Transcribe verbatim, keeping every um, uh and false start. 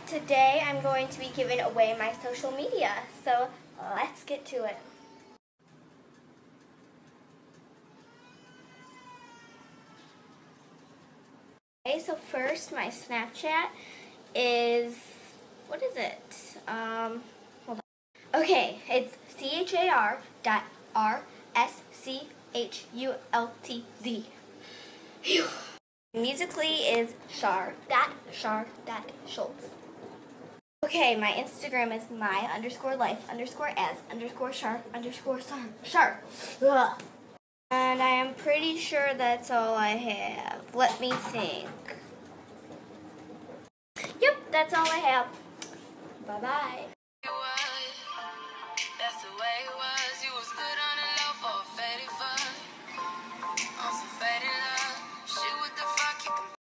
Today I'm going to be giving away my social media, so let's get to it. Okay, so first my Snapchat is, what is it? Um, hold on. Okay, it's C H A R dot R S C H U L T Z. Musically is Shar dot Shar dot Schultz. Okay, my Instagram is my underscore life underscore as underscore sharp underscore sharp sharp. Ugh. And I am pretty sure that's all I have. Let me think. Yep, that's all I have. Bye-bye.